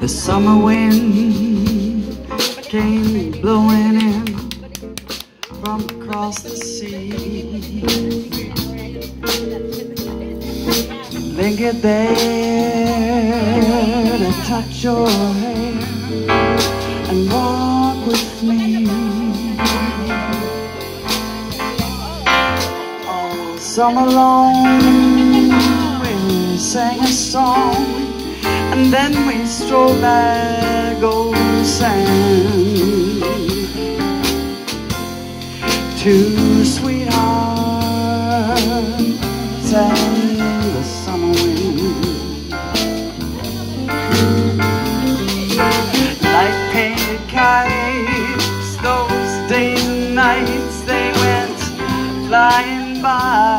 The summer wind came blowing in from across the sea. Lingered there to touch your hair and walk with me. All summer long we sang a song, and then we strolled back old sand. Two sweethearts and the summer wind, like painted kites, those days and nights they went flying by.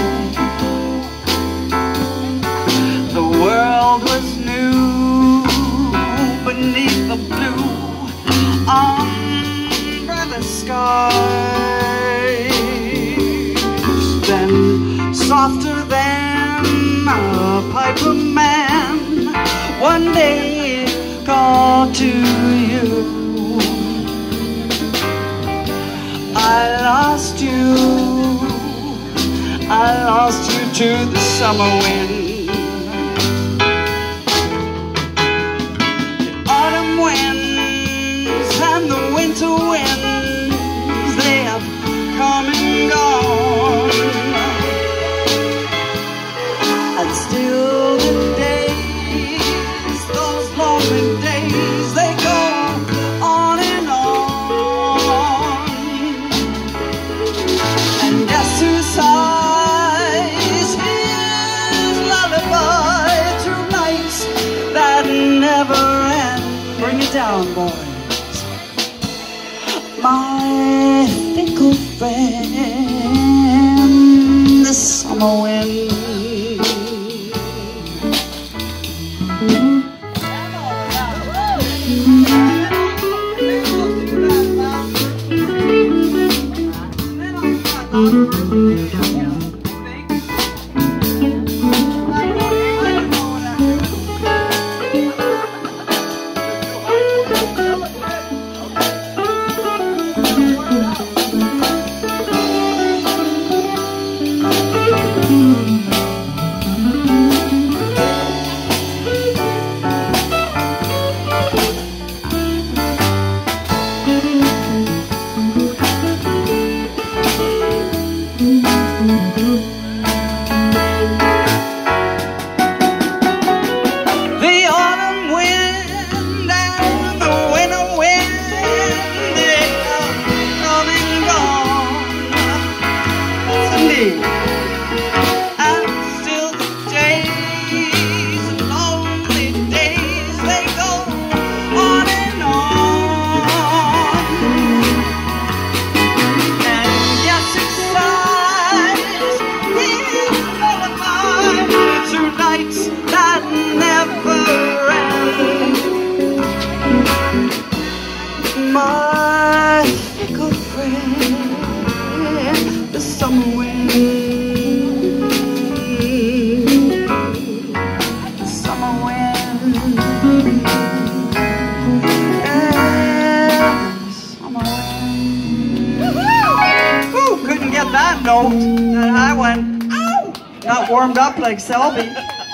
The world was new beneath the blue umbrella skies. Then, softer than a piper man, one day called to you. I lost you to the summer wind. Winter winds, they have come and gone, and still the days, those lonely days, they go on and on. And guess who sighs his lullaby through nights that never end? Bring it down, boy. My fickle friend, the summer wind. And still the days, the lonely days, they go on and on. And yes, it sighs his lullaby through nights that never end. My fickle friend, the summer wind. The summer wind. Yeah, the summer wind. Ooh, couldn't get that note. And I went, ow! Not warmed up like Selby.